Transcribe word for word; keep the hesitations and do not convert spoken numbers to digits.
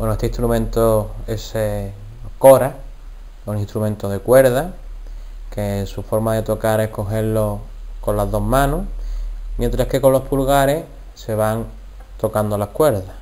Bueno, este instrumento es eh, Kora, un instrumento de cuerda, que su forma de tocar es cogerlo con las dos manos, mientras que con los pulgares se van tocando las cuerdas.